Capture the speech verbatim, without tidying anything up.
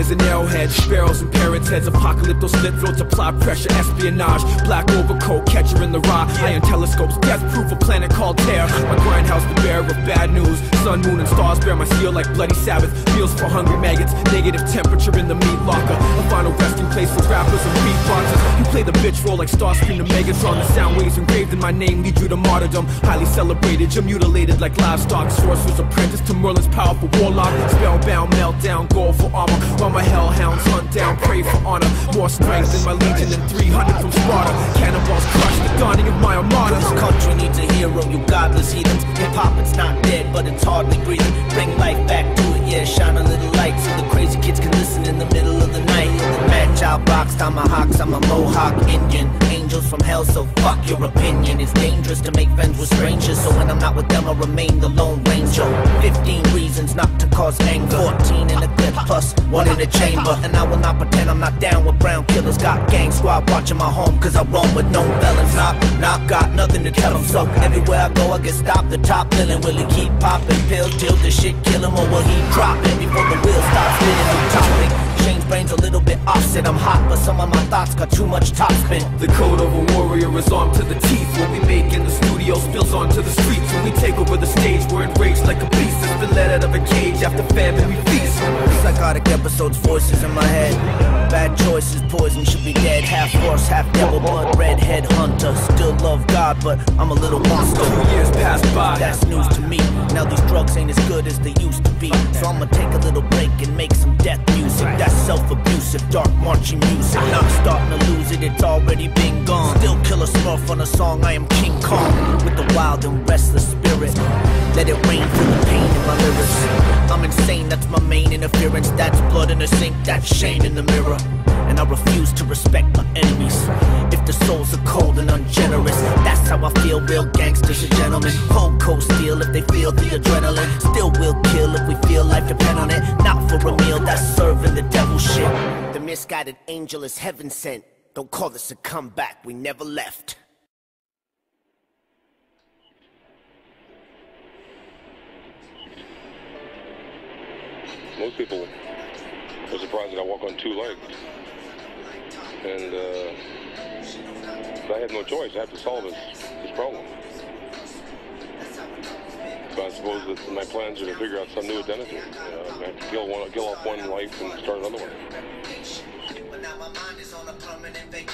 Bugs and arrowheads, sparrows and parrots' heads, apocalypto slit throats, apply pressure, espionage, black overcoat, catcher in the rye, iron telescopes, death proof, a planet called Terror. My grindhouse, the bearer of bad news. Sun, moon, and stars bear my seal like bloody Sabbath. Meals for hungry maggots, negative temperature in the meat locker. A final resting place for rappers and beatboxers. You play the bitch role like Starscream to Megatron. The sound waves engraved in my name lead you to martyrdom. Highly celebrated, you're mutilated like livestock. Sorcerer's apprentice to Merlin's powerful warlock. Spellbound, meltdown, goal for armor. While my hellhounds hunt down, pray for honor. More strength than my legion than three hundred from Sparta. Cannonballs crush the dawning of my armada. This country needs a hero, you godless heathens. Hip-hop, it's not dead, but it's hardly breathing. Bring life back to it, yeah, shine a little light so the crazy kids can listen in the middle of the night. Mad child box, tomahawks, I'm a Mohawk Indian. Angels from hell, so fuck your opinion. It's dangerous to make friends with strangers, so when I'm not with them, I remain the Lone Ranger. Fifteen reasons not to cause anger. Fourteen in a clip, plus one in the chamber. And I will not pretend I'm not down with brown killers. Got gang squad watching my home, cause I roam with known felons. Knock, knock, got nothing to tell them, so everywhere I go I get stopped. The top villain, will he keep popping pills till the shit kill him, or will he drop it before the wheel stops spinning? New topic. Shane's brain's a little bit offset, I'm hot, but some of my thoughts got too much top spin. The code of a warrior is armed to the teeth. What we make in the studio spills onto the streets. When we take over the stage, we're enraged like a beast that's been let out of a cage after famine we feast. Psychotic episodes, voices in my head. Bad choices, poison, should be dead. Half horse, half devil, blood, redhead hunter. Still love God, but I'm a little monster. Two years passed by, that's news to me. Now these drugs ain't as good as they used to be. So I'ma take a little break and make some death music. That's self-abusive, dark marching music. Not starting to lose it, it's already been gone. Still kill a smurf on a song, I am King Kong. With the wild and restless spirit. Let it rain for the pain in my lyrics. I'm insane, that's my main interference. That's blood in the sink, that's shame in the mirror. And I refuse to respect my enemies. If the souls are cold and ungenerous, that's how I feel, real gangsters and gentlemen. Cold cold steel if they feel the adrenaline. Still will kill if we feel life depend on it. Not for a meal, that's serving the devil shit. The misguided angel is heaven sent. Don't call this a comeback, we never left. Most people are surprised that I walk on two legs. And uh, I have no choice. I have to solve this, this problem. So I suppose that my plans are to figure out some new identity. Uh, I have to kill, one, kill off one life and start another one.